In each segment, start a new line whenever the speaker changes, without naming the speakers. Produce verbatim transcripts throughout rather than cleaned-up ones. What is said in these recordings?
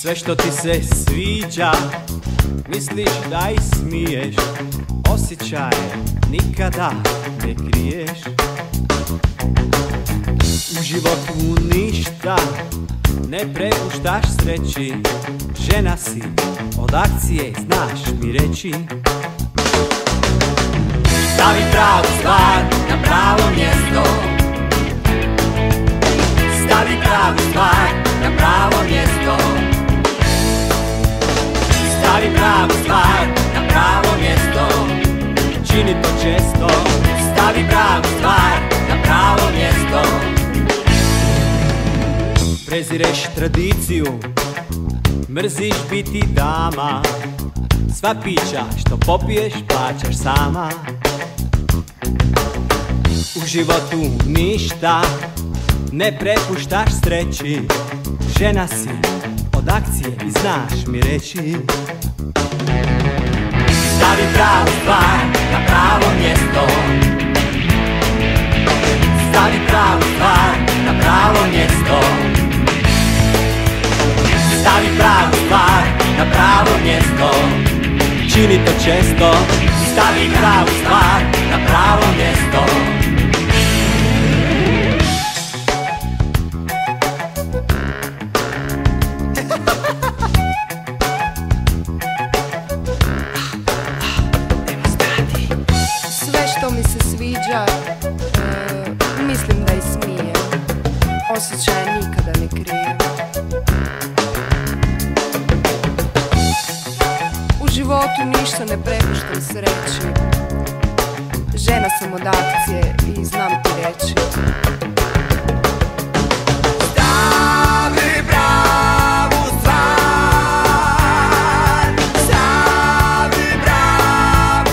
Sve što ti se sviđa, misliš da i smiješ, osjećaje nikada ne kriješ. U životu ništa ne prepuštaš sreći, žena si od akcije, znaš mi reći. Stavi pravu stvar na pravo mjesto, stavi pravu stvar na pravo mjesto, stavi pravu stvar na pravo mjesto, čini to često. Stavi pravu stvar na pravo mjesto. Prezireš tradiciju, mrziš biti dama, sva pića što popiješ plaćaš sama. U životu ništa ne prepuštaš sreći, žena si od akcije i znaš mi reći. Stavi pravu stvar na pravo mjesto, stavi pravu stvar na pravo mjesto, stavi pravu stvar na pravo mjesto, čini to često. Stavi pravu stvar na pravo mjesto.
Sve što mi se sviđa, e, mislim da i smijem, osjećaje nikada ne krijem. U životu ništa ne prepuštam sreći, žena sam od akcije i znam ti reći.
Stavi pravu stvar, stavi pravu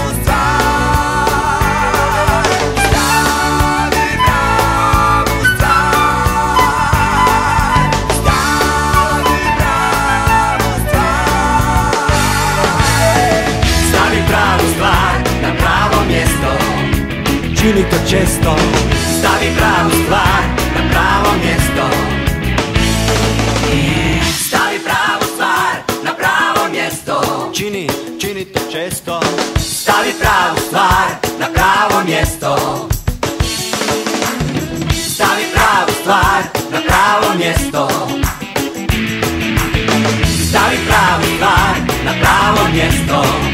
stvar, stavi pravu stvar, stavi pravu stvar. Stavi pravu stvar na pravo mjesto,
Čini to često.
stavi pravu stvar na pravo mjesto, stavi pravu stvar na pravo mjesto,
Čini, čini to često.
stavi pravu stvar na pravo mjesto, stavi pravu stvar na pravo mjesto, stavi pravu stvar na pravo mjesto.